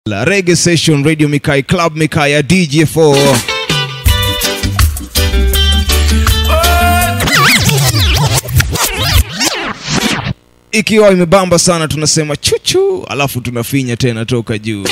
La Reggae Session, Radio Mikai, Club Mikaya, DJ4. Ikiwa imebamba sana tunasema chuchu, alafu tunafinya tena toka juu.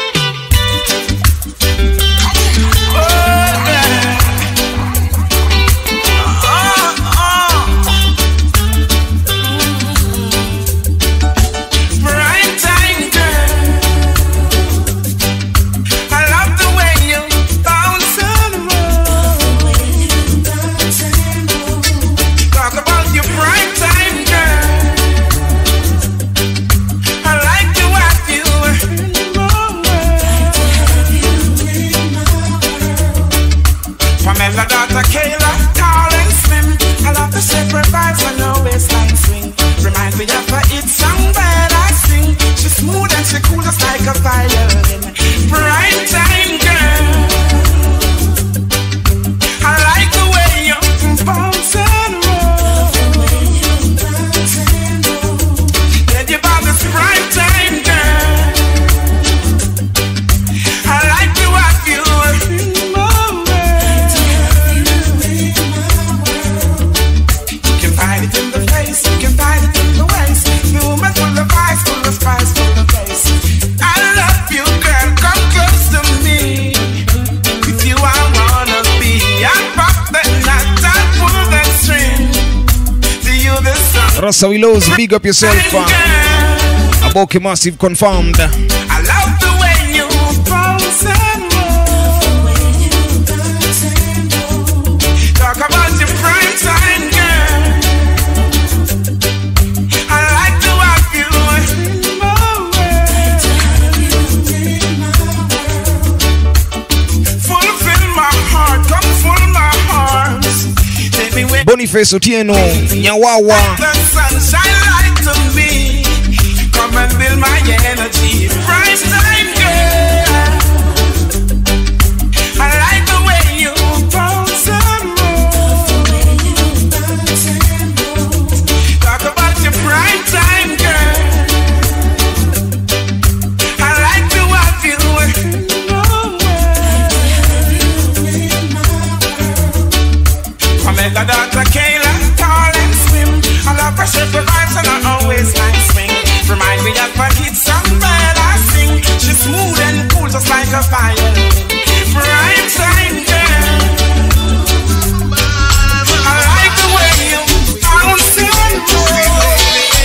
Rasa Willows, big up yourself. Aboke Massive confirmed. I love the way you bounce and roll. Talk about your prime time, girl. I like to have you in my world. Fulfill my heart, come full my heart. Take me with Boniface Otieno, Nyawawa. Sunshine light to me. Come and build my energy. Prime time, girl. I like the way you bounce and roll. Talk about your prime time, girl. I like to have you in my world. Pamela, Dr. Kayla, tall and slim. I love her shape, her vibes, and I always like swing. Remind me of her hit song that I sing. She's smooth and cool, just like a fire. Prime time girl. I like the way you bounce and roll.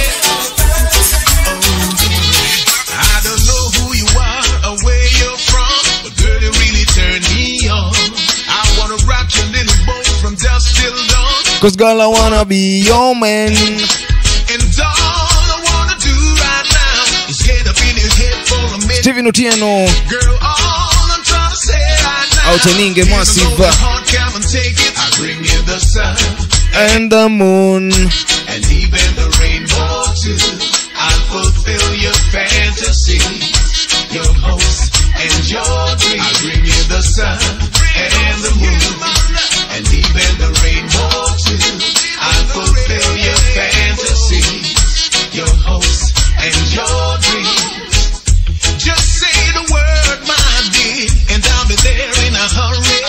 I don't know who you are or where you're from, but girl, you really turn me on. I wanna rock your little boat from dusk till dawn. Cause girl, I wanna be your man. And all I wanna do right now is get up in your head for a minute. Steven Otieno, Girl, all I'm trying to say right now Outeninge Massive. Come and take it. I bring you the sun and the moon, and even the rainbow too. I'll fulfill your fantasy, your hopes and your dreams. I bring you the sun and the moon, and even the rainbow too. I'll fulfill your fantasy, your hopes and your dreams. Just say the word, my dear, and I'll be there in a hurry.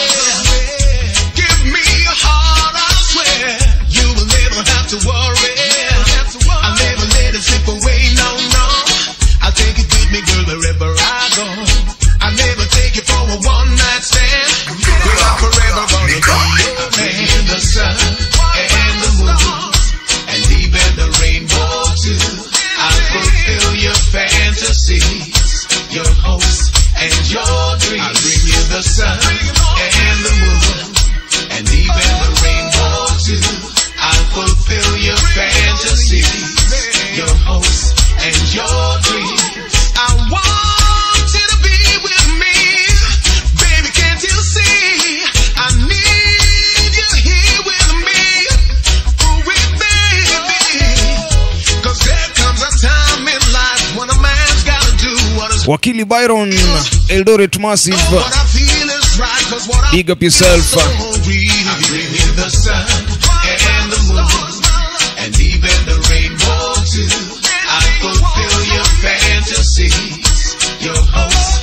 Give me your heart, I swear. You will never have to worry. I'll never let it slip away, no, no. I'll take it with me, girl, wherever I go. I'll never take it for a one-night stand. Girl, I'm forever gonna be your man. The sun and the moon, and even the rainbow too. I'll fulfill your fantasies, your hopes and your dreams. I'll bring you the sun and the moon, and even the rainbow too. I'll fulfill your fantasies, your hopes and your dreams. I want you to be with me, baby, can't you see? I need you here with me, with baby. Cause there comes a time in life when a man's gotta do what is Wakili Byron, Eldoret Massive. what I feel is right, cause what I Big up yourself. so real. I bring you the sun and the moon, and even the rainbow too. I fulfill your fantasies, your hopes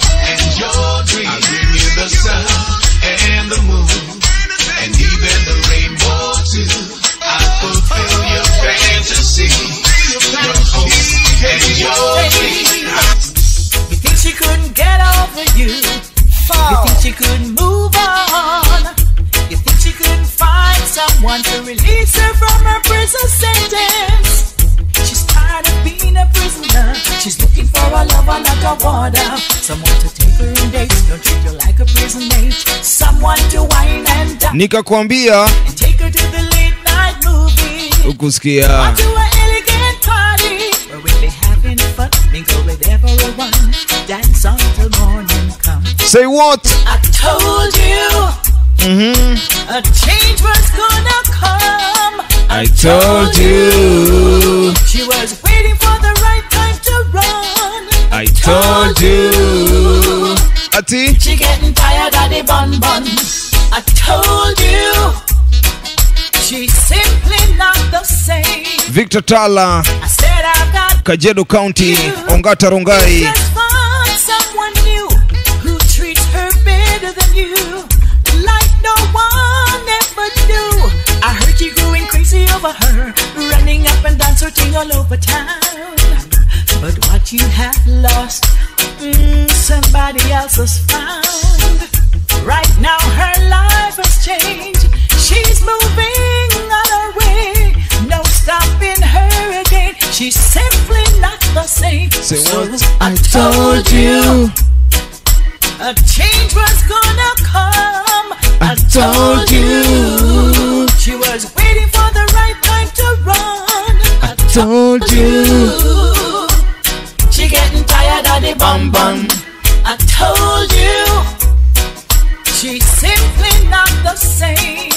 after you. You think she couldn't move on? You think she couldn't find someone to release her from her prison sentence? She's tired of being a prisoner. She's looking for a lover, not a warder. Someone to take her in dates, don't treat her like a prison mate. Someone to wine and dine Nikakwambia and take her to the late night movie. ukusikia Or to an elegant party where we'll be having fun, mingle with everyone, dance until morning come. Say what? I told you a change was gonna come. I told you. She was waiting for the right time to run. I told you. Ati? She getting tired of the bun bun. I told you. She's simply not the same. Victor Tala, I said I've got Kajedo County, Ongata Rongai. Just find someone new who treats her better than you, like no one ever do. I heard you going crazy over her, running up and down, searching all over town. But what you have lost, somebody else has found. Right now her life has changed. She's moving on her way. No stopping her again. She's simply not the same. Say what? I told you a change was gonna come. I told you she was waiting for the right time to run. I Told you. she getting tired of the bum bum. I told you she's simply not the same.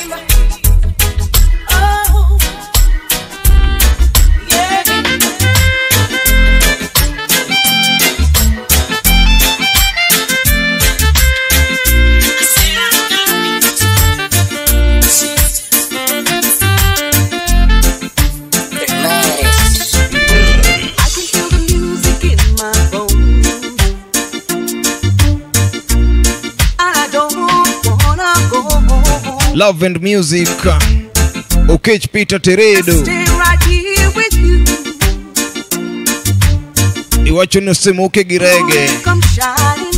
Oh, yeah. Love and Music, Okech Peter Teredo. Stay right here with you. Iwacho nusimuke girege. Come shining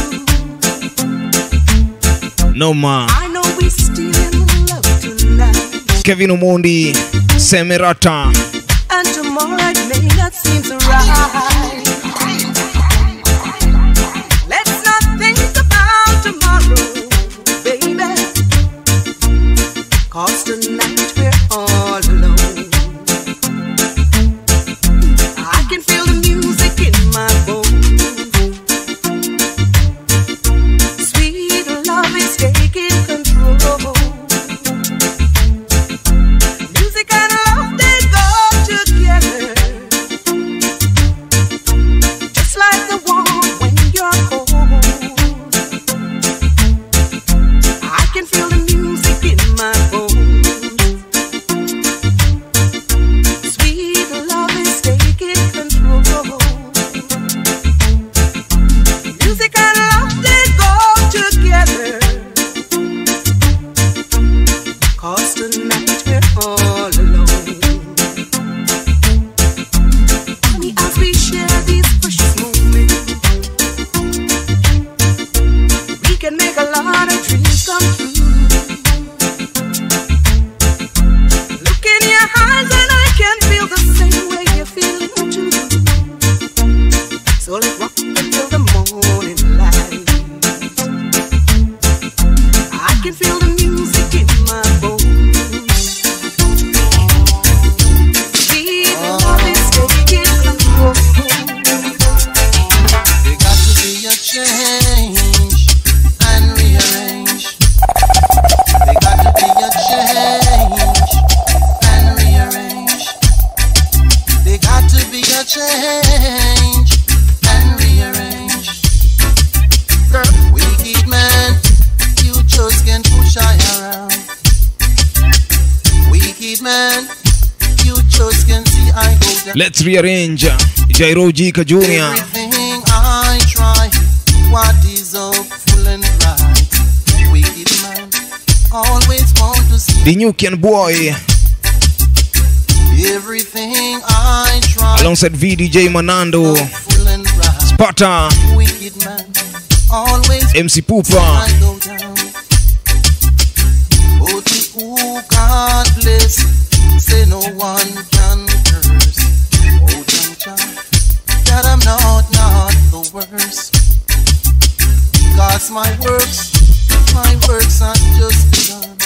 through. Noma. I know we still love tonight. Kevin Omondi, Semerata. And tomorrow it may not seem so right. Let's not think about tomorrow, baby. 'Cause tonight we're all alone. I can feel the music in my bones. Sweet love is taking control. Music and love, they go together. Just like the warm when you're cold. I can feel the music in my bones. Sweet love is taking control. Music and love, they go together. 'Cause tonight we're all alone. Only as we share these precious moments, we can make a lot of dreams come true. Look in your eyes and I can feel the same way you're feeling too. So let's rock until the morning light. I can feel the music in my bones. Sweet love is taking control. There got to be a change and rearrange. There got to be a change and rearrange. There got to be a change and rearrange. Wicked man, you just can't push I around. Wicked man, you just can't see I go down. Let's rearrange. Jairo Jika Jr. Everything I try, what is up, full and right. Wicked man, always want to see. The Nukian Boy, Everything I try, alongside VDJ Manando, full and right. Sparta, Wicked man, always MC Pupa. I go down. Oh, to who God bless, say no one can curse. Oh, Jah, that I'm not the worst. Cause my works are just begun.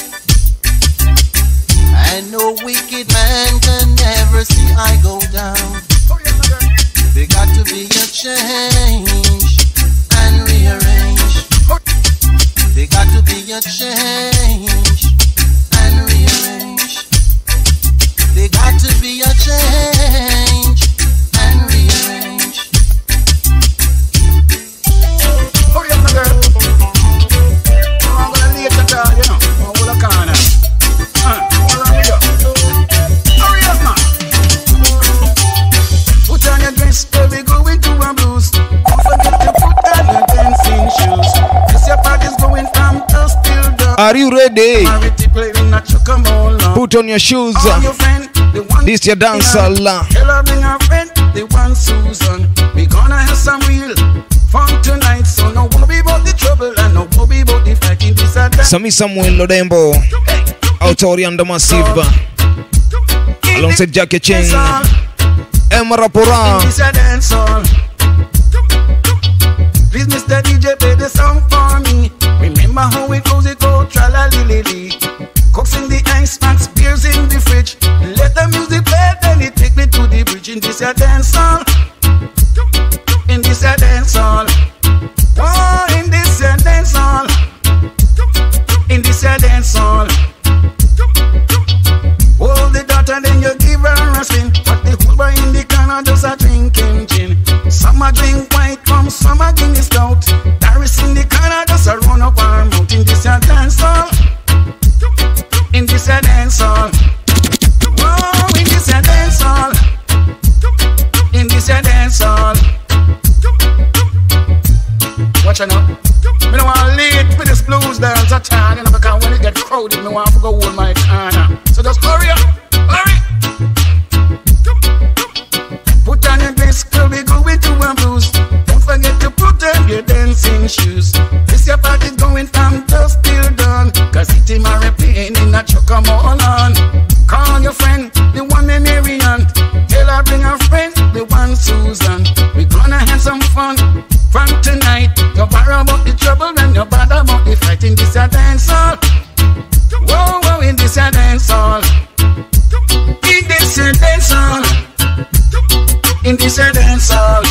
And no wicked man can never see I go down. There got to be a change and rearrange. There got to be a change and rearrange. There got to be a change and rearrange. Hurry up, my girl. I'm gonna lay it down, you know. I'm gonna corner. Hurry up, man. Put on your dress, baby, going to a blues. Don't forget to put on your dancing shoes. Cause your party's going from dusk till dawn. Are you ready? Put on your shoes. This your dance Tell her bring her friend, the one Susan. We gonna have some real fun tonight. So no worry about the trouble and no worry about the fighting. This a dance. Sami Samuel Lodembo, Autori and the Massive, alongside Jackie Cheng, Emma Rapora. This a dance all. Please Mr. DJ play the song for me. Remember how it goes, tra-la-li-li-li. Cokes in the ice packs, beers in the fridge. Let the music play, then it take me to the bridge. In this a dance hall. In this a dance hall. Oh, in this a dance hall. In this a dance hall. Hold the daughter, then you give her a spin. But the whole boy in the corner just a drinking gin. Some a drink white rum, some a Guinness stout. Darius in the corner just a run up our mouth. In this a dance hall. In this a dance hall. Oh, in this a dance hall. In this a dance hall. Watch out now. Me don't want to lead with this blues dance at all, you know, because when it get crowded, me want to go hold my corner. So just hurry up, hurry. Put on your dress, girl, we going to a blues. Don't forget to put on your dancing shoes. This your party's going from dusk till dawn. Cause it's in my pain in a truck, come all on. Call your friend, the one named Marianne. Tell her bring her friend, the one Susan. We gonna have some fun from tonight. You worry about the trouble and you bother about the fight. In this a dance hall. Whoa, whoa, in this a dance hall. In this a dance hall. In this a dance hall.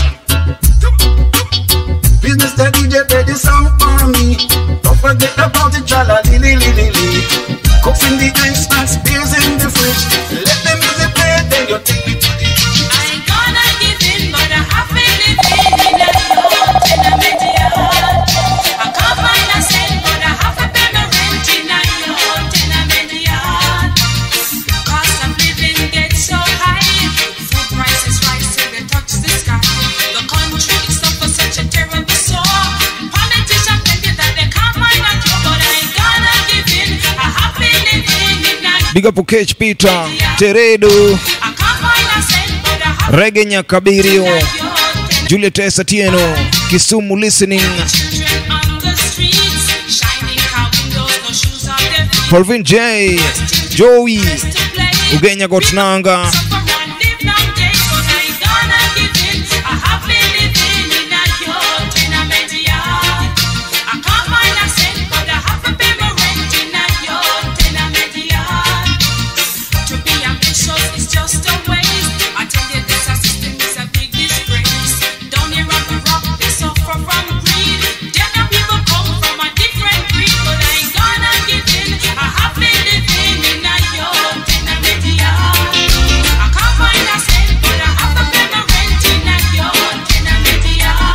Please Mr. DJ play this song for me. Don't forget about the tra-la-li-li-li-li. Cooks in the ice packs, beers in the fridge. Let the music play, then you take me to the beach. I ain't gonna give in, but I have been living in a yacht, in a mid-yard. I can't find a cent, but I have to pay my rent in a yacht, in a mid-yard. Cost of living gets so high, food prices rise till they touch the sky. The country suffers such a terrible sore. Politicians tell you that they can't find a cure, but I ain't gonna give in. I have been living in a Big up Ukech Peter, Teredo, I can't find a cent, but I have Rege Nyakabirio, Juliet Esatieno, Kisumu listening, children on the streets, shining car windows, no shoes on their feet. Polvin J, Joey, To play, Ugenya Gotnanga, suffer and live long days, but I ain't gonna give in. I have been living in a yacht, in a mid-yard. I can't find a cent, but I have to pay my rent in a yacht, in a mid-yard. To be ambitious is just a waste. I tell you this, our system is a big disgrace. Down here on the rock, they suffer from greed. The other people come from a different breed, but I ain't gonna give in. I have been living in a yacht, in a mid-yard. I can't find a cent, but I have to pay my rent in a yacht, in a mid-yard.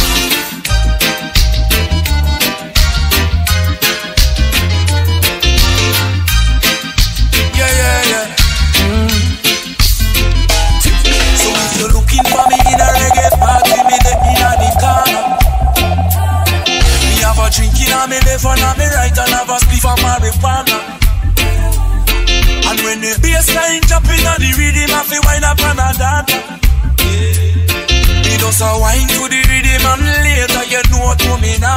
Yeah. So if you're looking for me in a reggae party, me there in the corner. Me have a drink in me left and on me right and have a spliff of marijuana. And when the bassline jumping on the rhythm, I feel wind up on a dance. Me just a wine to the rhythm and later you know what coming on.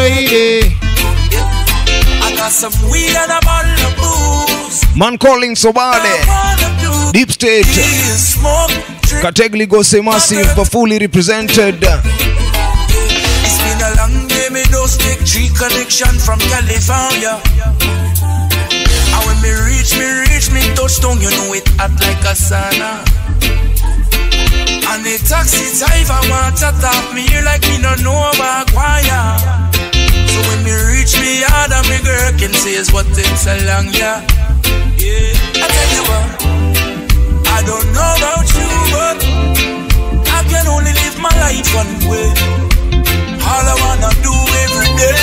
lady. I got some weed and a bottle of booze. Man calling Sobade. Deep State. Smoke, drink. Category Gose Massive, but fully represented. It's been a long day, me those take tree connection from California. And when me reach me touchdown, you know it hot like a sauna. And the taxi driver want to tap me here like me no know about choir. So when me reach me yard and me girl can say is what takes a long, yeah. Yeah, I tell you what, I don't know about you, but I can only live my life one way. All I wanna do every day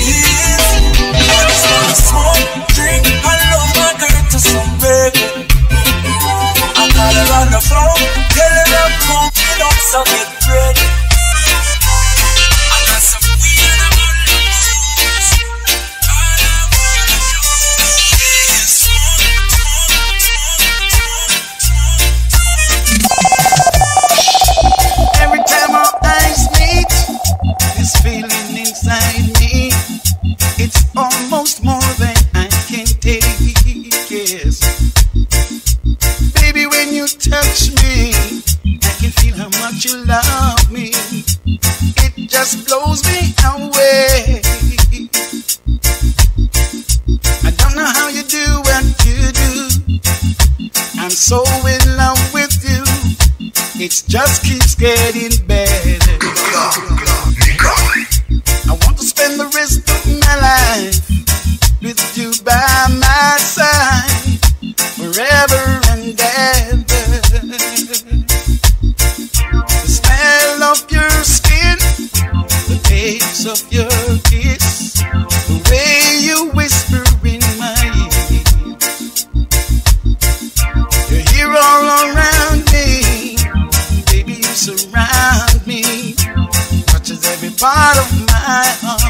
is smoke, drink, and love my girl to some baby. I got her on the floor, tell her I'm cooking up some bread. I got some weed and I'm on the booze. All I wanna do is smoke. Every time our eyes meet, this feeling inside me, it's almost more than I can take. Yes, baby, when you touch me, I can feel how much you love me. It just blows me away. I don't know how you do what you do. I'm so in love with you. It just keeps getting better. I want to spend the rest of my life with you by my side, forever and ever. The smell of your skin, the taste of your kiss, the way you whisper in my ear. You're here all around me, baby, you surround me, touches every part of my heart.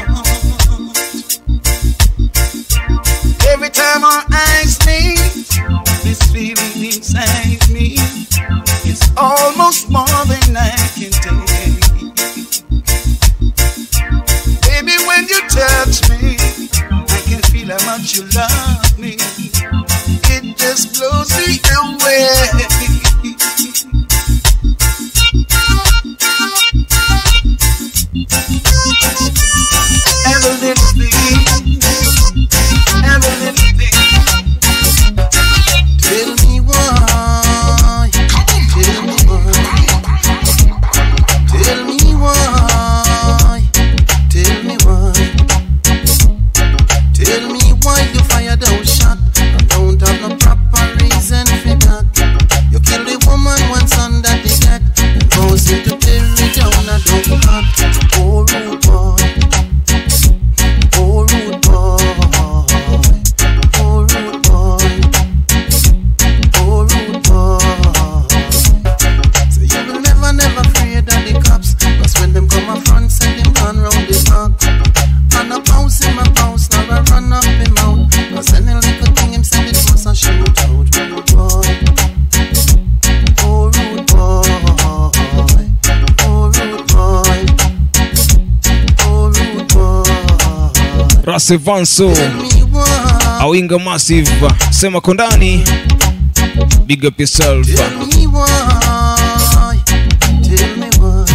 Every time our eyes meet, this feeling inside me, it's almost more than I can take. Baby, when you touch me, I can feel how much you love me. It just blows me away. Every little thing, every little thing. Tell me why, tell me why, tell me why, tell me why, tell me why you fired those shot. I don't have no proper reason for that. You kill the woman once under the deck, and goes into tear it down and don't hot. Oh rude boy, oh rude boy, oh rude boy, oh rude boy. So you will never, never afraid of the cops, 'cause when them come up front, send them run round the back. And a pounce in my pounce, now I run up him out. 'Cause any little thing him send it must a shoot out. Rude boy, oh rude boy, oh rude boy, oh rude boy. Rasevanso, Tell me why, Awinga Massive, Sema Kondani, big up yourself. tell me why, tell me why.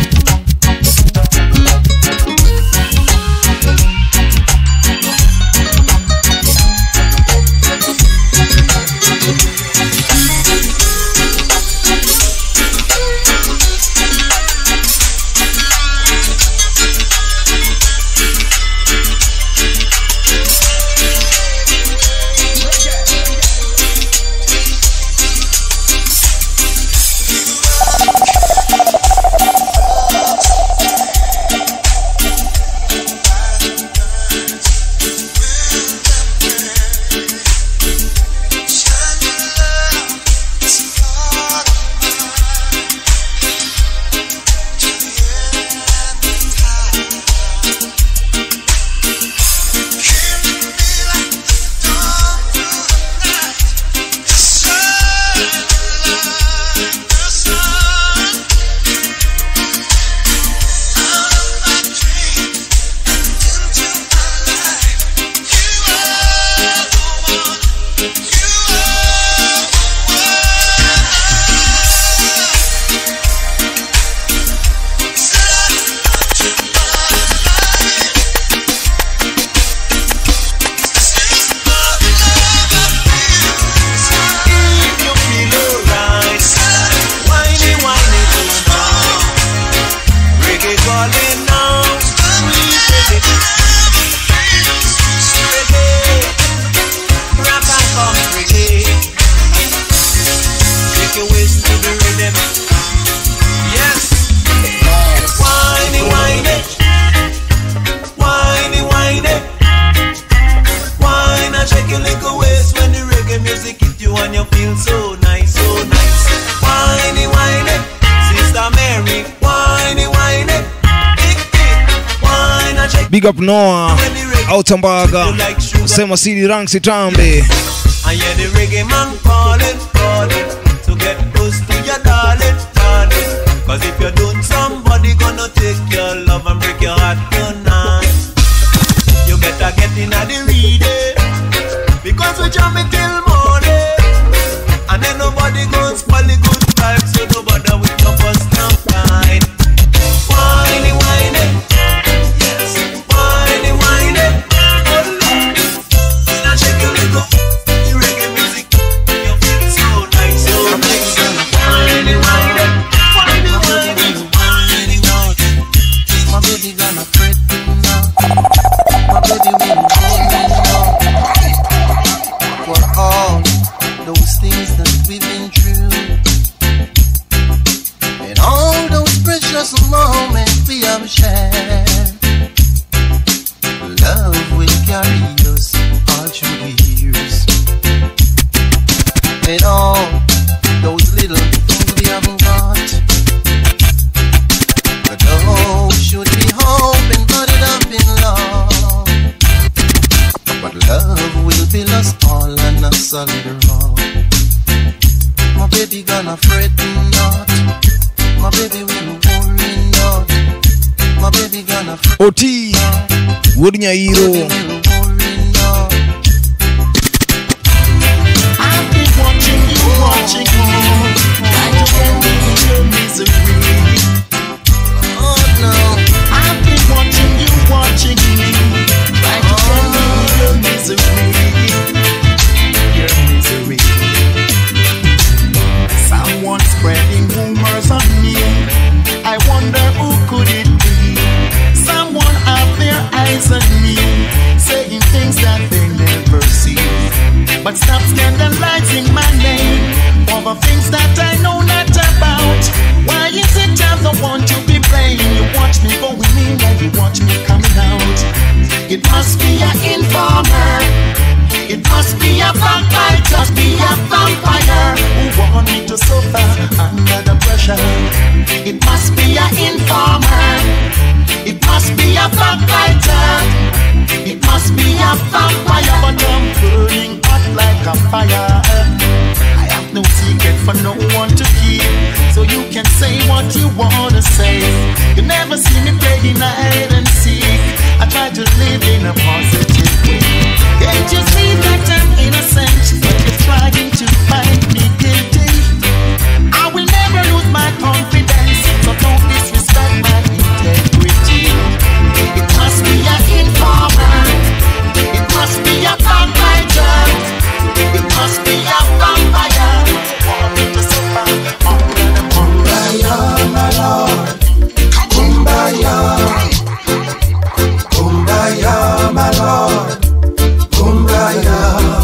Big up Noah Autambaga Sema CD Ranks Tambe. I hear the reggae man calling, calling to get close to your darling, darling. Cause if you don't, somebody gonna take your love and break your heart tonight. You better get in at the reading, because we jamming till morning. And then nobody gonna spoil the good vibes, so nobody will come us now fine. Whiny, whiny, yes, whiny, whiny. Oh Lord, now shake your leg up. The reggae music, you feel so nice, so nice. Whiny, whiny, whiny, whiny, whiny, whiny. My baby gonna fret now. My baby will hold me now. For all those things that we've been through, and all those precious moments we have shared, love will carry us all through the years. And all those little things we haven't got, but love should be hoping, but it have been lost. But love will be lost all on a solid rock. My baby gonna fret not. My baby will worry not. My baby gonna fret Oti Wodnyairo. will worry not. I've been watching you, trying to get me in your misery. Oh no, I've been watching me, trying to get me in your misery. Your misery. Someone spreading rumors on me. I wonder who could it be? Someone have their eyes on me, saying things that they never see. But stop scandalizing my name for the things that I know not about. Why is it I'm the one to be blamed? You watch me going in and you watch me coming out. It must be an informer. It must be a vampire. It must be a vampire who want me to suffer under the pressure. It must be an informer. It must be a vampire. It must be a vampire. But I'm burning hot like a fire. I have no secret for no one to keep, so you can say what you wanna say. You never see me playing hide and seek. I try to live in a positive way. Can't you see that I'm innocent, but you're trying to find me guilty? I will never lose my confidence, so don't disrespect my integrity. It must be an informer. It must be a vampire. It must be a vampire. Want me to suffer under the kumbaya, my Lord. Kumbaya, kumbaya, my Lord. Kumbaya.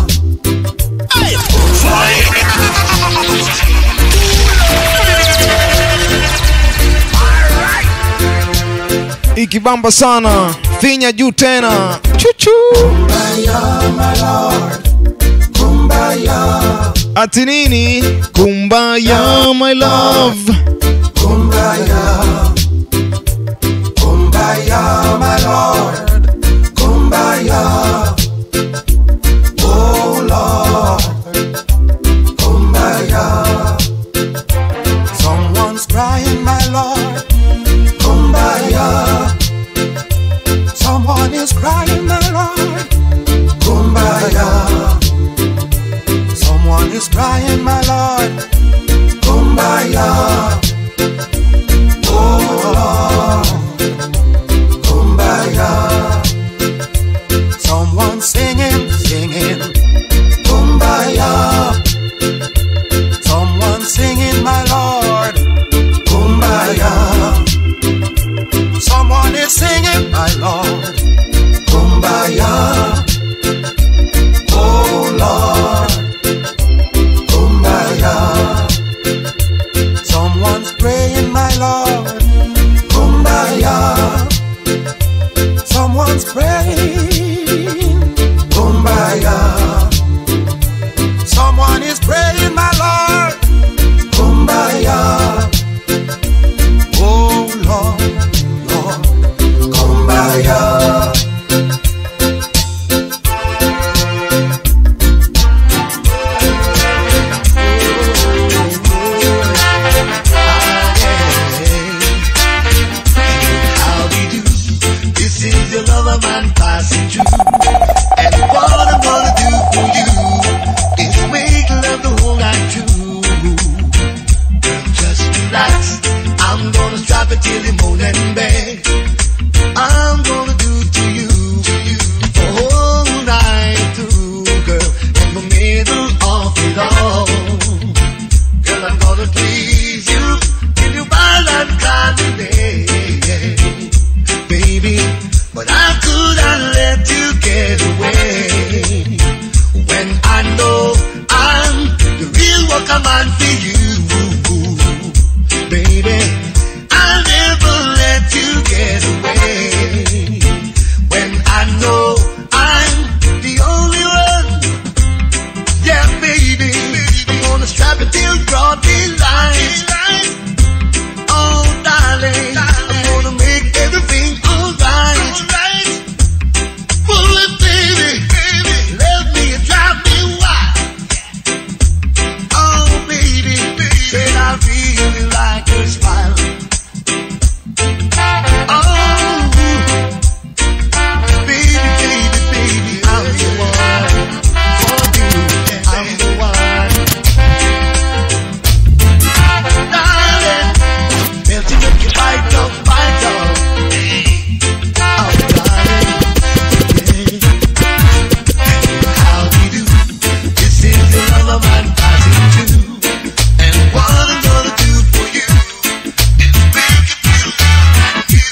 Ikibamba sana finya juu tena chuchu. Kumbaya, my Lord. Kumbaya. Ati nini? Kumbaya my love. Kumbaya. Kumbaya, my Lord. Kumbaya. Oh Lord. Kumbaya. Someone's crying, my Lord. Kumbaya. Someone is crying, my Lord. Kumbaya. Someone is crying, my Lord. Kumbaya. Oh Lord. Kumbaya. Someone singing, singing. Kumbaya. Someone singing, my Lord. Kumbaya. Someone is singing, my Lord. Kumbaya. Oh Lord. Kumbaya. Someone gonna please you till you ball and cry today, baby. But I couldn't let you get away when I know I'm the real worker man for you, baby. I'll never let you get away when I know I'm the only one. Yeah, baby, I'm gonna strap it till broad daylight. Oh, darling, I'm gonna make everything alright. Bullet, baby, let me drive me wild. Oh, baby, said I really like your smile. Oh, baby, baby, baby, I'm the one for you. I'm the one, darling. Melting up your bite up, bite up. Oh, darling, yeah. How do you do? This is the love I'm passing to, and what I'm gonna do for you is make it feel like you.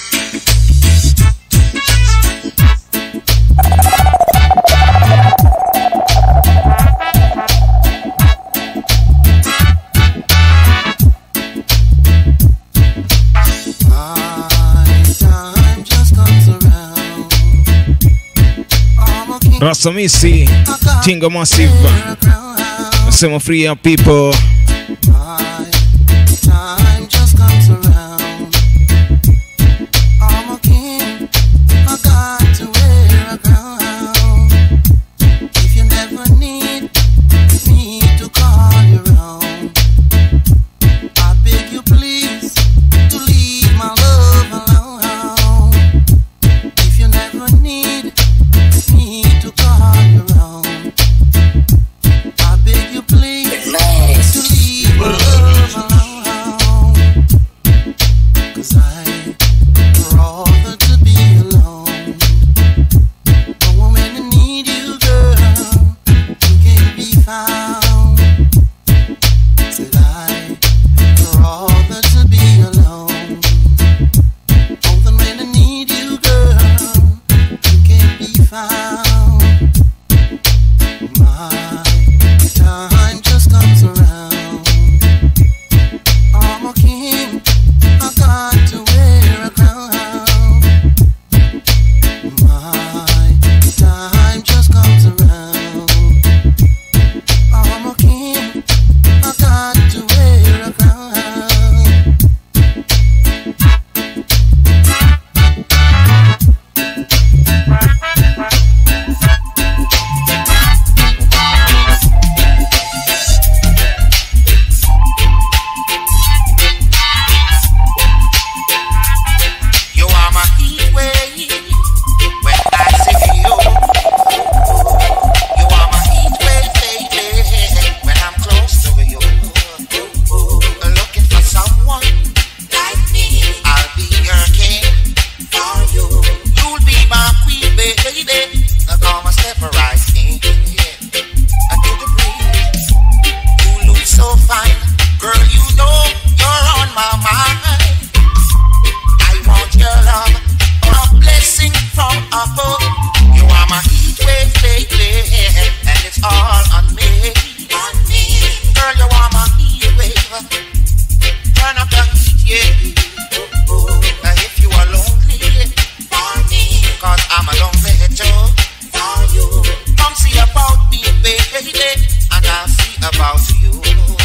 My time just comes around. I'm a king. Rasamisi Tinga Massive Sema free up people. My time just comes around. I'm a king. I got to wear a crown. If you never need me to call you round, I beg you please to leave my love alone. If you never need me to call you round, I beg you please to leave my love alone. 'Cause I'd rather to be alone. But when I need you, girl, you can't be found. Said I'd rather to be alone. Oh, then when I need you, girl, you can't be found. My time just comes around. I'm a king. I got to wear a crown. My time just comes around. I'm a king. I got to wear a crown. You are my heat wave when I see you. You are my heat wave, baby, when I'm close to you. Looking for someone like me. I'll be your king for you. You'll be my queen, baby. Now come and step right in. To the breeze. You look so fine, girl. You know you're on my mind. I want your love, a blessing from above. You are my heat wave, baby, and it's all on me. Girl, you are my heat wave. Turn up the heat, yeah. If you are lonely, for me, 'cause I'm a lonely too. For you, come see about me, baby, and I'll see about you.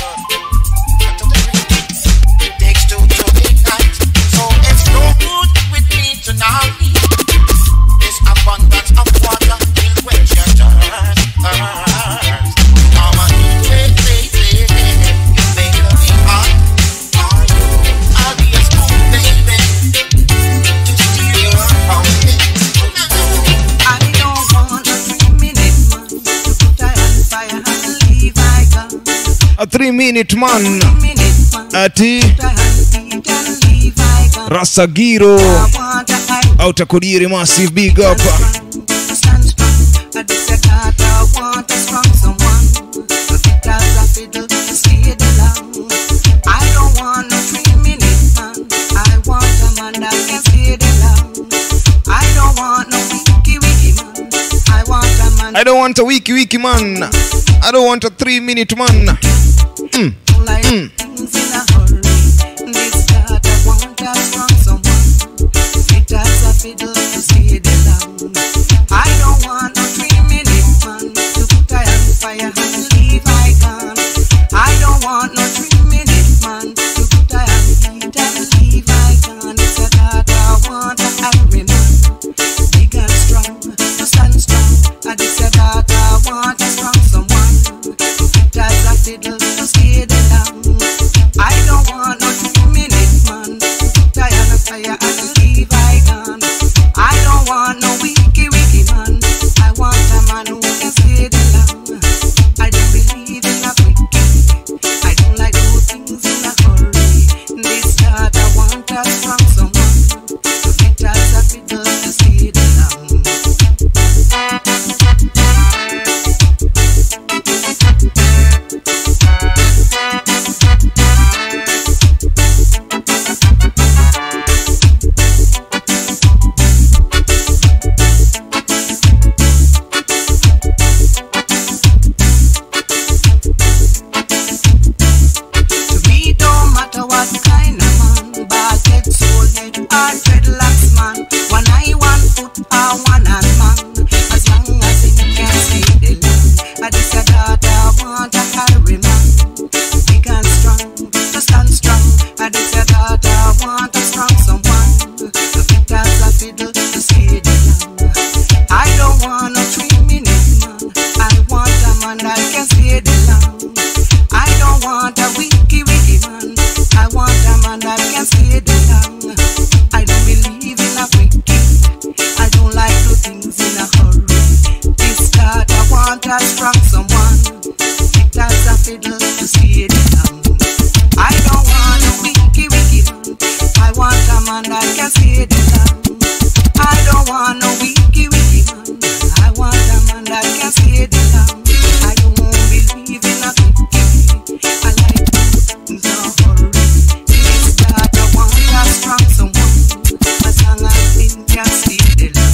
Takes two to ignite, so explode with me tonight. This abundance of water will quench your thirst. I'm a heat wave, baby. You make me hot for you. I'll be a spoon, baby, to steal your heart. I don't want a 3-minute man to put her on fire and leave my gun. A 3-minute man 3-minute man ati put her on feet and leave my gun. Rasagiro I want a high Outer Kodiri Massive big up. stand strong. But if you got a want a strong someone, so fit as a fiddle to stay along. don't want a wiki man. I don't want a 3-minute man. Like things in a hurry. This God I want a strong someone. Fit as a fiddle to stay the long. I don't want no 3-minute man to put I on fire and leave I gone. I don't want no 3-minute man to put I on heat and leave I gone. It's a God I want a angry man, big and strong, to stand strong. And it's a God I want a strong someone. Fit as a fiddle to stay the long. I don't want no 2-minute man to put I on a fire and leave I gone. I don't want no wiki man. I want a man who can stay the long. I don't believe in a quickie. I don't like do things in a hurry. This God I want a strong someone to fit as a fiddle to stay the long. To me don't matter what kind of man, bald head, soul head, or dreadlocks man. One eye, 1 foot, or 1 hand man. As long as he can stay the land. I just a daughter I want a carry man, big and strong, to stand strong. I just a daughter I want a strong someone, to fit as a fiddle to stay the land. I don't want no 3-minute man. I want a man that can stay the land. I don't want a wiki man. I want a man that can stay the long. I don't believe in a quickie. I don't like do things in a hurry. This God I want a strong someone. It has a fiddle to stay the long. I don't want a wiki man. I want a man that can stay the long. I don't want no wiki man. I want a man that can stay the long. I don't believe in a quickie. I like things in a hurry. This God I want a strong someone. As long as he can stay the long.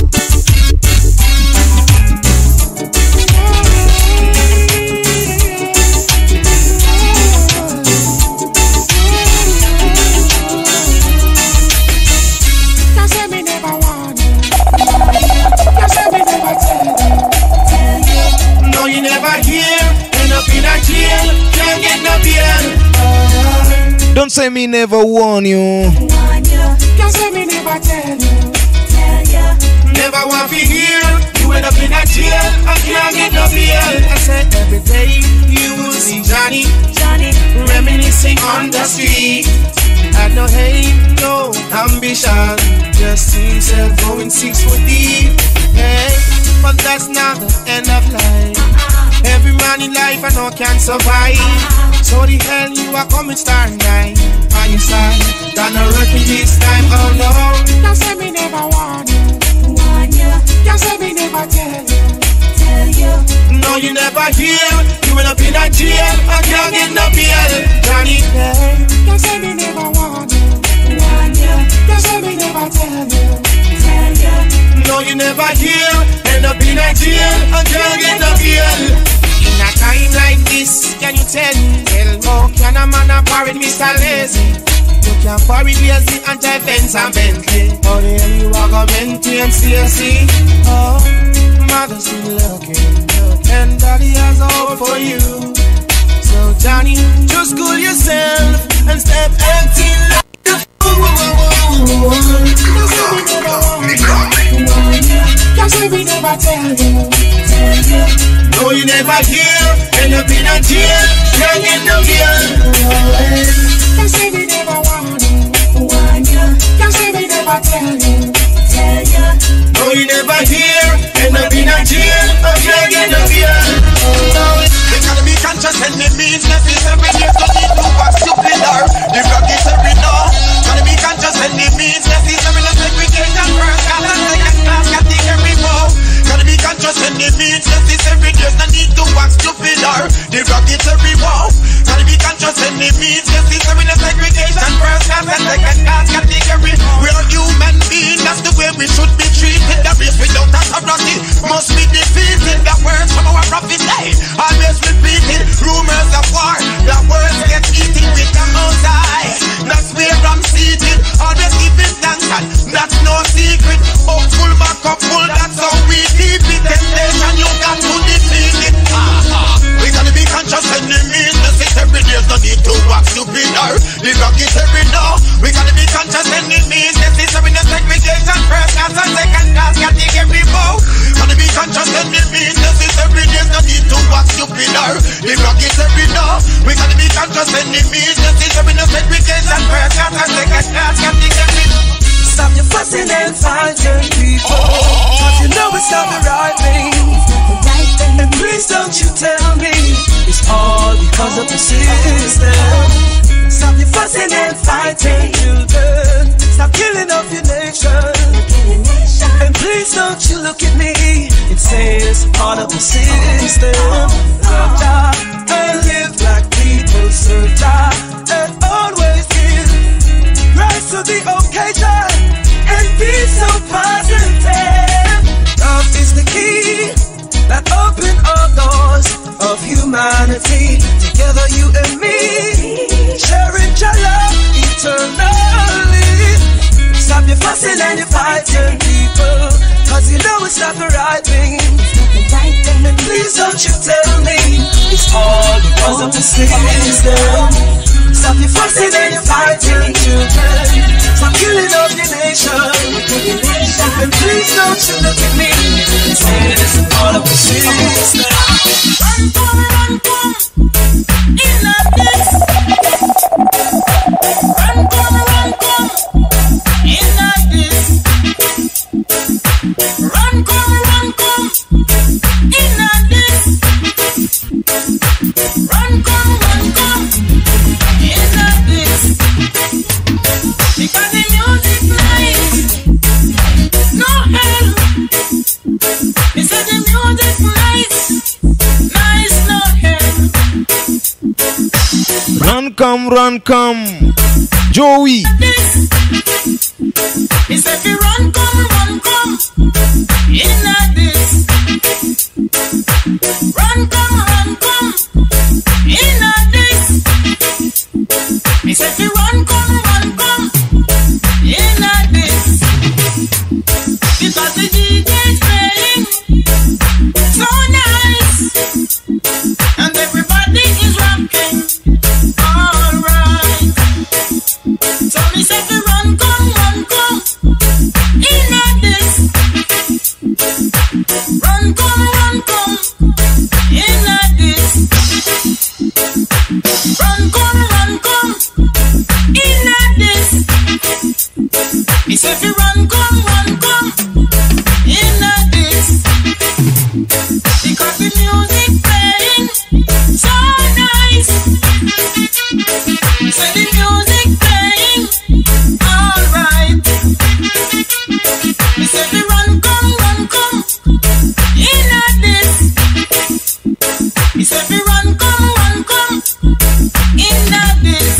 Can't say me never want you. Can't say me never tell you. No, you never hear. End up in a jail. Can't get no bail. Don't say me never warn you. Can't say me never tell you. Never want to hear. You end up in a jail. I can't get no bail. I said every day you will see Johnny reminiscing on the street. Had no aim, no ambition, just see himself going 6 foot deep. Hey, but that's not the end of life. Every man in life I know can survive. So the hell you are coming star night on your side. Gonna work it this time, oh no. Can't say me never want you. Can't say me never tell you. No, you never hear. You end up in a jail. I can't get no bail. Johnny, Can't say me never want you. Can't say me never tell you. no, you never hear. End up in a jail. I can't get no bail. In a time like this, can you tell me? How can a man parade Mr. Lazy? You can parade Lazy and drive Benz and Bentley. How the hell you are gonna maintain CSC? Oh, mother's been looking, and daddy has hope for you. So Johnny, just cool yourself and step acting like Can't say me never tell you. no, you never hear. End up in a jail. Can't get no bail. Can't say me never want you. Can't say me never tell you. No, you never hear. End up in a jail. Can't get no bail. You gotta be conscious and it means necessary. You don't need to Stop your fussing and fighting people, cause you know it's not the right thing. And please don't you tell me it's all because of the system. Stop your fussing and fighting children. Stop killing off your nation. And please don't you look at me and say it's part of the system. Serve Jah and live like people. Serve Jah and always give. Rise to the occasion and be so positive. Love is the key that open all doors of humanity. Together you and me, sharing your love eternally. Stop your fussing and your fighting people, cause you know it's not the right thing. And please don't you tell me it's all because of the system. Stop your fussing and your fighting children. Stop killing up your nation. And please don't you look at me and say it's all of the system. Run, come in like this. Run, come in like this. Run, come in like this. Run, come in like this. Because the music nice, no hell. He said the music nice, nice, no hell. Run come, Joey. He said if you run come, in like this. Run come, in like this. He said if you run come, in like this. Because the DJ's playing so nice, and everybody is rocking, alright. So he said if you run come, in like this. Run come, in like this. Run come, in like this. He said if you run come, in like this. Because the music playing so nice. He said the music playing alright. He said if you run come, in like this. He said if you run come, in like this.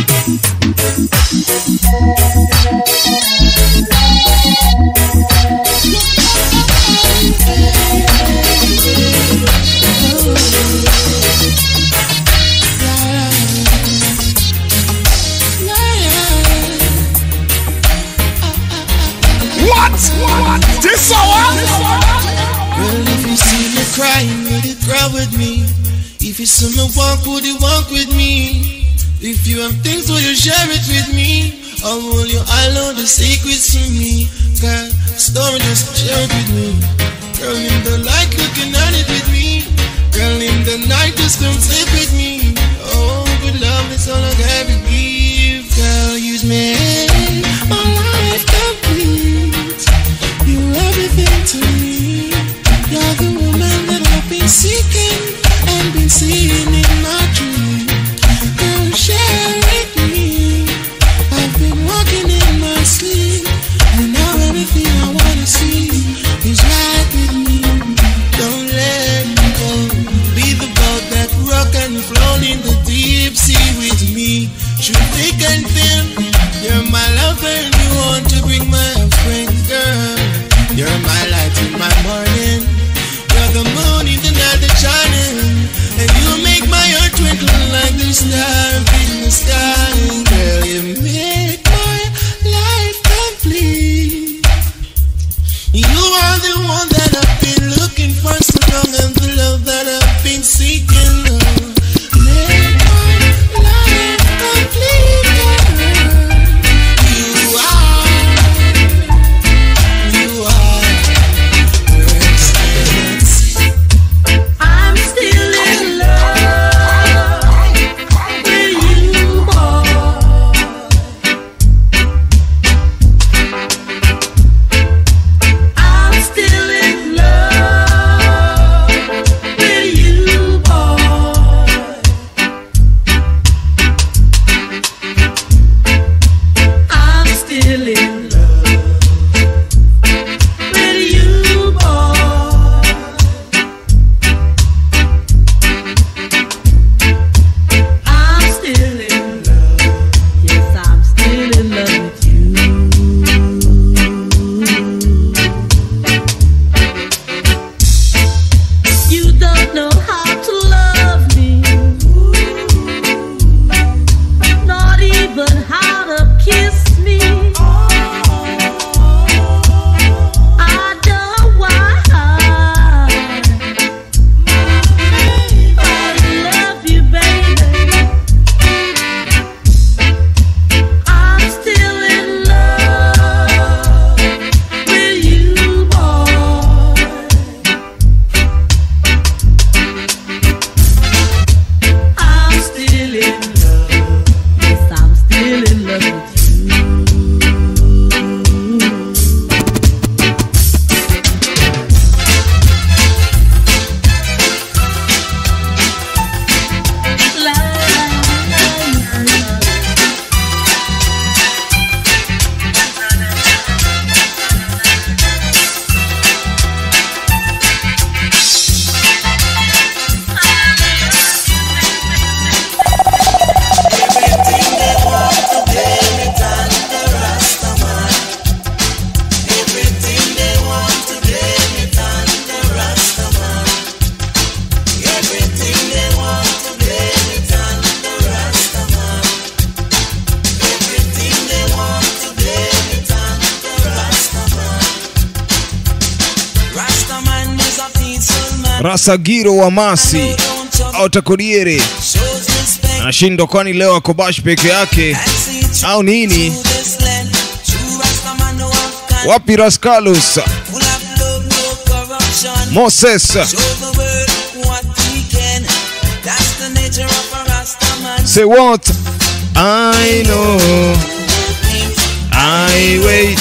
What? This hour? Girl, if you see me crying, would you cry with me? If you see me walk, would you walk with me? If you have things, will you share it with me? Or will you all the secrets from me? Girl, story, just share it with me. Girl, in the light, looking at it with me. Girl, in the night, just come sleep with me. Oh, good love, that's all I gotta give. Girl, use me, my life complete. You're everything to me. You're the woman that I've been seeking and been seeing in my dream. Girl, share with me. I've been walking in my sleep, and now everything I wanna see is right with me. Don't let me go. Be the boat that rock and float in the deep sea with me. Through thick and thin, you're my lover and you want to bring my offspring, girl. You're my light in my morning. You're the moon in the night that's shining, and you make my heart twinkle like the stars in the sky. Girl, you make my life complete. You are the one that I've been looking for so long, and the love that I've been seeking. Make my life complete, girl. You are excellence. I'm still in love with you, boy. Rasagiro wa Masi au Takodiere anashindwa, kwani leo ako bash peke yake au nini? Wapi Rascalus Moses? Say what? I know. I wait.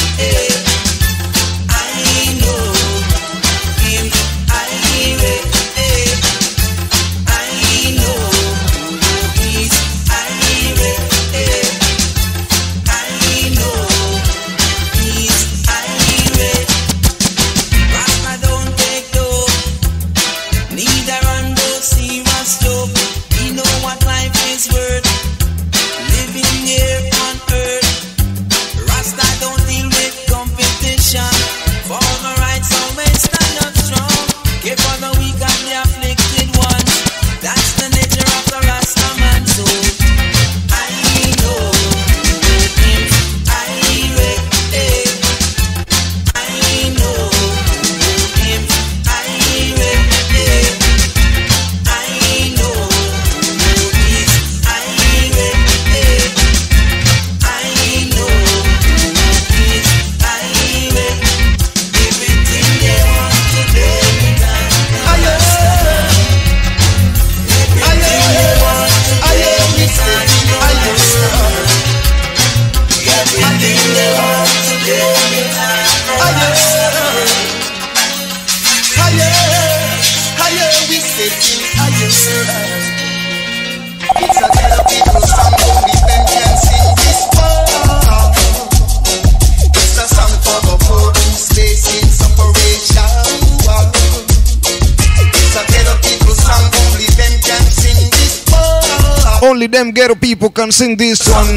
Only them ghetto people can sing this one.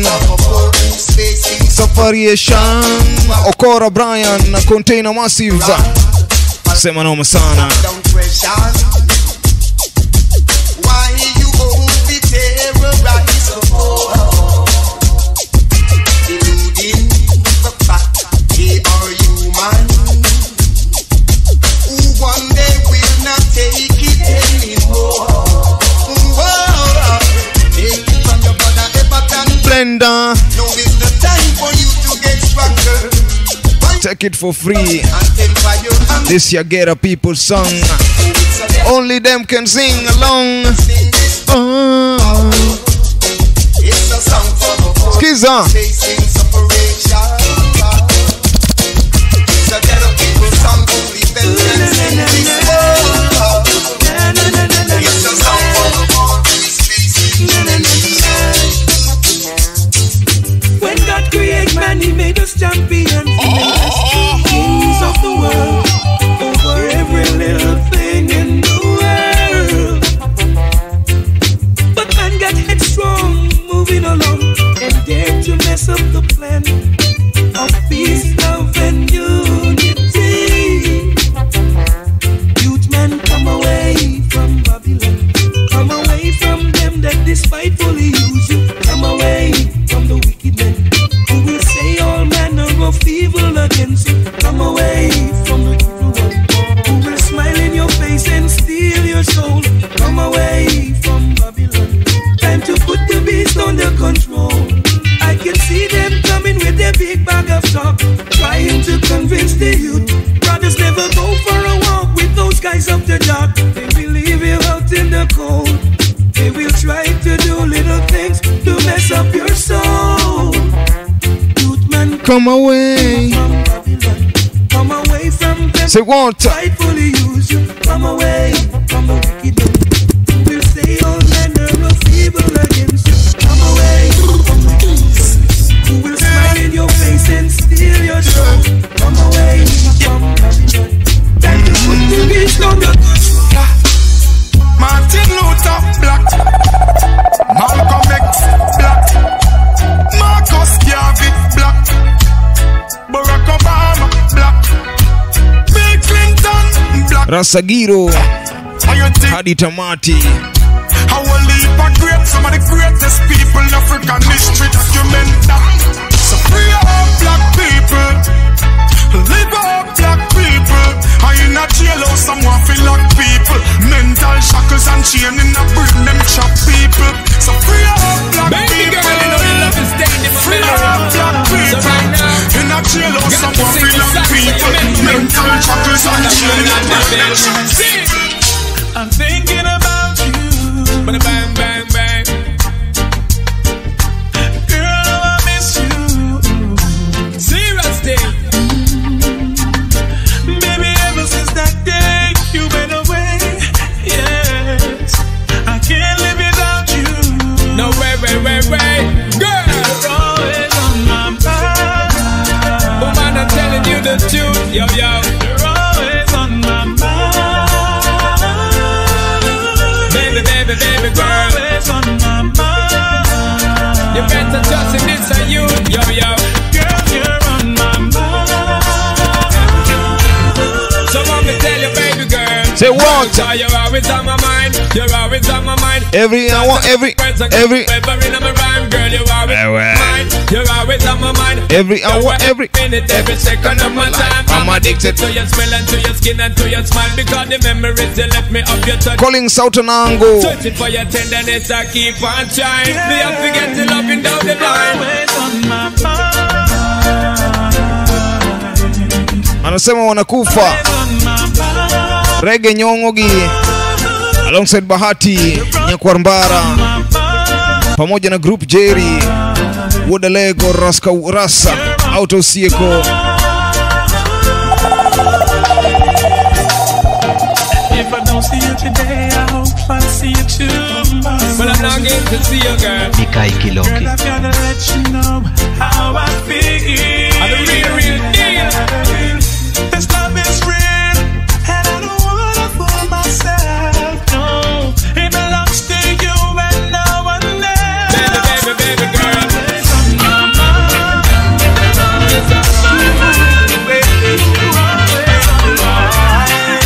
Safariation, Okora Brian, Container Massive. Sema noma sana. Why you won't be terrorized deluding the fact they are human, who one day will not take it anymore. Blender. No, it's the time for you to get stronger. Take it for free. This your ghetto people song. Only them can sing along. It's a song for Skiza. facing separation. It's a ghetto people song. Only them can sing this world. It's a song for when God created man, He made us champions. He made us kings of the world over every little thing in the world. But man got headstrong, moving along, and dared to mess up the plan of peace, love, and unity. Youth man, come away from Babylon. Come away from them that despitefully use you. Come away from the wicked men who will say all manner of evil against you. Come away from the evil one who will smile in your face and steal your soul. Come away from Babylon. Time to put the beast under control. I can see them coming with their big bag of talk, trying to convince the youth. Brothers never go for a walk with those guys up the dark. They will leave you out in the cold. They will try to do little things to mess up your soul. Youth man, come away from Babylon. Come away from them. Say what? Rightfully use you. Come away from the wicked men who will say all manner of evil against you. Come away from the peace who will smile in your face and steal your soul. Come away from Babylon. Time to put the beast on the Martin Luther black, Malcolm X black, Marcus Garvey black, Barack Obama black, Bill Clinton black. Rasagiro hadi tamati. How will leap a great, some of the greatest people in African history document that. So free up black people, live up black people. I in a jail house, someone feel like people. shackles and chain in a brain, them chop people. So free up black Baby people. girl, you know the love is dead in my Free up memory. black people. So right now, in a jail or got some to sing the Babylon song so you people. remember. Mental shackles and chain in a brain, them chop Sing. I'm thinking about you. Bang, bang, bang, bang. Girl, I miss you. Serious thing. Baby, ever since that day you went away, yes, I can't live without you. No way. Girl, You're always on my mind. woman, I'm telling you the truth. Yo. You're always on my mind. Baby girl. Always on my mind. You better trust in this and you. Yo. Girl, you're on my mind. So let me tell you, baby girl. Say what? You're always on my mind. You're always on my mind. Every hour, every in my rhyme, girl, you're always on my mind. You're always on my mind. every hour, every minute, every second of my time. I'm addicted to your smell and to your skin and to your smile because the memories you left me of your touch. calling Southern Angle. Searching for your tenderness, I keep on trying. Me have to get the loving down the line. Always on my mind. Anasema wanakufa On my mind. Rege Nyongogi alongside Bahati Nyakwarmbara pamoja na Group Jerry Wodalego Raska Rasa Auto Sieko. If I don't see you today, I hope I see you tomorrow. But I'm not going to see you, girl. Mikai Girl, Kiloki. I've gotta let you know how I feel. I'm the real deal. This love is real, and I don't wanna fool myself. No, it belongs to you and no one else. Baby girl. Always on my mind. Always on my mind. Always on my mind.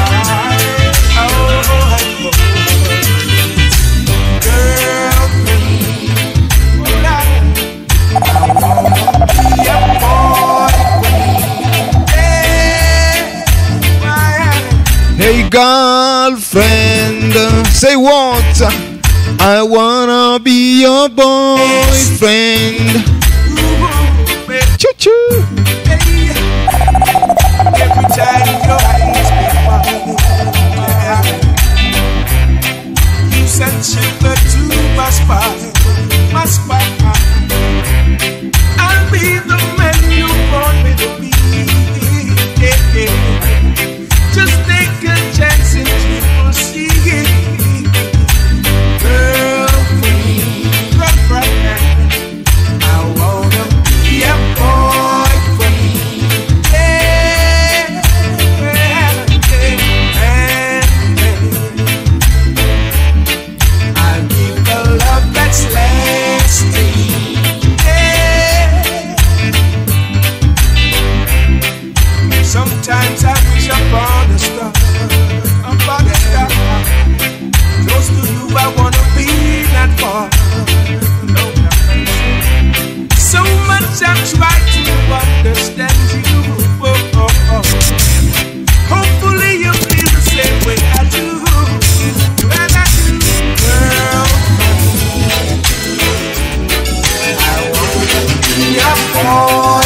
Hey girlfriend, say what? I wanna be your boyfriend. Choo choo. every time your eyes be mine. You sent sugar to my spine. I'll be the man you want me to be. Just take a chance and you will see it. Girlfriend, I wanna be a boyfriend. I'll give a love that's lasting. Sometimes I wish upon a star, close to you I wanna be not far. So much I try to understand you. Hopefully you feel the same way I do. And I do, girl. I wanna be a boy.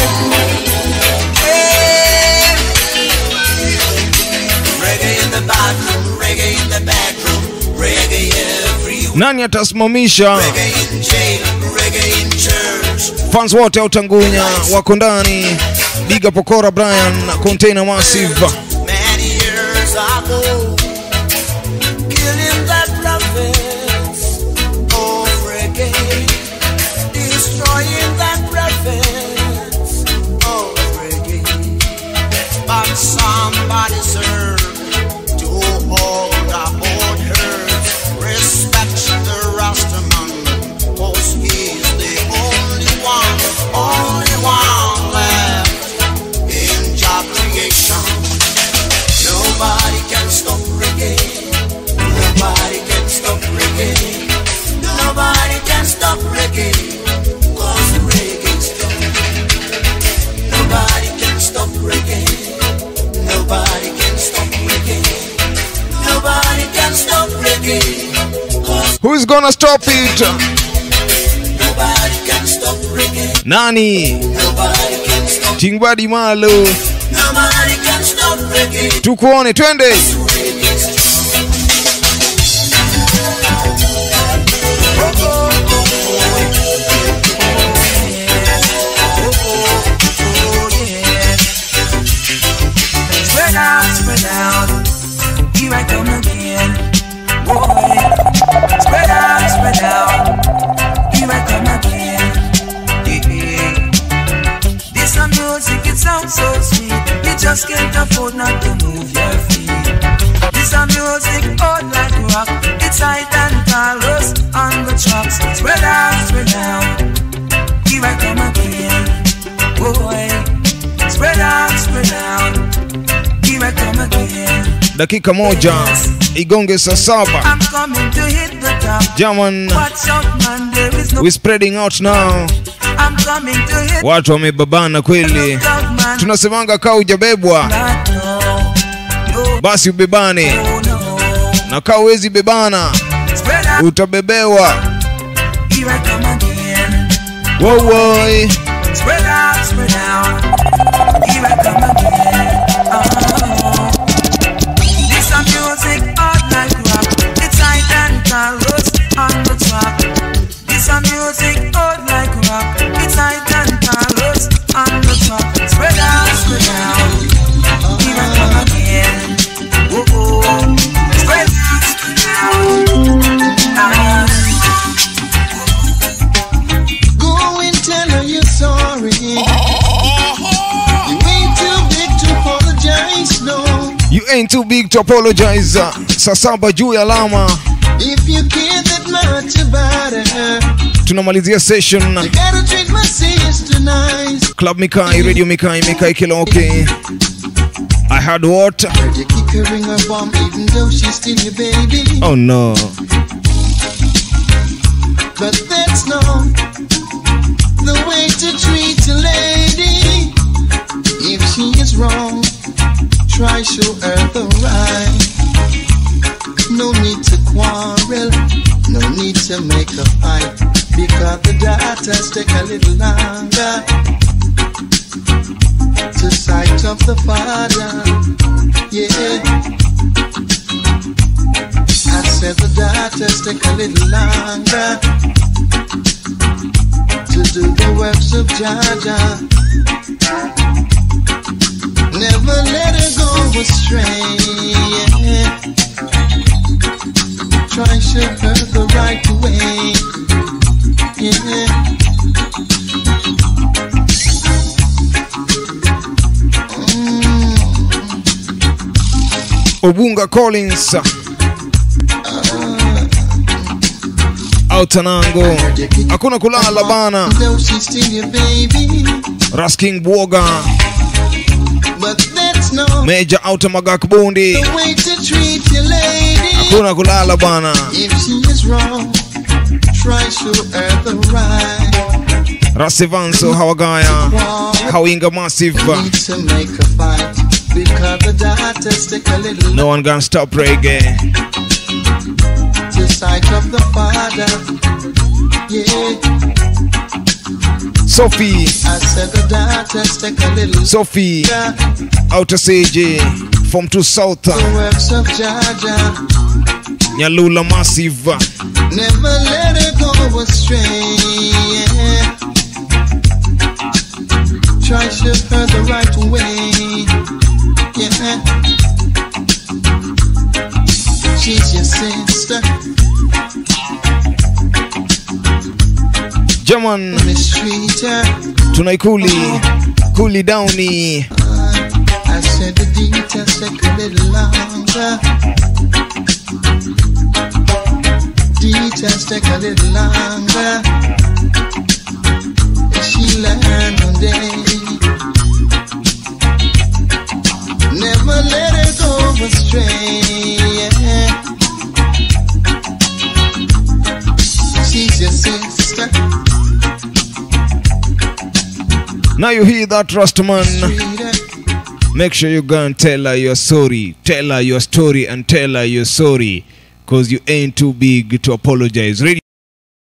Reggae in the bathroom, reggae in the bedroom, reggae everywhere. Nani atasimamisha Reggae in jail, reggae in church. fans wote au Tangunya wako ndani. Biga Pokora Brian Container Massive. Many years ago, killing the prophets of reggae, destroying the prophets of reggae. But somebody served to hold our old herds. Respect the Rastaman, 'cause he's the only one left in job creation. Who's gonna stop it? Nobody can stop reggae. Nani? Nobody can stop. Tingbadi Malo. Nobody can stop reggae. Tukuone, twende. Spread out, here I come again. Boy, spread out, here I come again. Yeah. This a music, it sounds so sweet. You just can't afford not to move your feet. This a music, old like rock. It's high and Carlos on the tracks. Spread out, here I come again. Boy, spread out. Dakika moja igonge saa 7. German, we spreading out now. Watu wamebabana kweli. Tunasemanga kaa hujabebwa basi ubebane, na kaa huwezi bebana utabebewa. Wow, wow. Spread out, here I come again. This a music hard like rock. It's high and Carlos on the track. This a music hard like rock. It's high and Carlos on the track. Spread out, here I come again. Oh, spread out. Go and tell her you're sorry. You ain't too big to apologize. Saa 7 juu ya alama. If you care that much about her, tunamalizia session. You gotta treat my sister nice. Club Mikai, Radio Mikai kila okay. I heard what? I heard you keep carrying her bomb even though she's still your baby. Oh no. But that's not the way to treat a lady. If she is wrong, try show her the right. No need to quarrel, no need to make a fight, because the daughters take a little longer to sight of the father. Yeah, I said the daughters take a little longer to do the works of Jaja. Never let her go astray. Yeah. Try show her the right way. Yeah. Obunga Collins Autanango, hakuna kulala bana. Rasking Bwoga, Major Outer Magak Bundi, hakuna kulala bana. Rasivanso Hawagaya, Hawinga Massive. No one gonna stop reggae. To sight of the father, yeah. Sophie, I said the daughters take a little. Sophie, Outer CJ, from to South. The works of Jaja, Nyalula Massive. Never let her go astray. Yeah. Try to show her the right way. Yeah. She's your sister. German, tunaikuli kuli downy. I said the details take a little longer. Details take a little longer. She learned one day. Never let her go astray. Yeah. She's your sister. Now you hear that, Rastaman. Make sure you go and tell her you're sorry. Tell her your story and tell her you're sorry. because you ain't too big to apologize.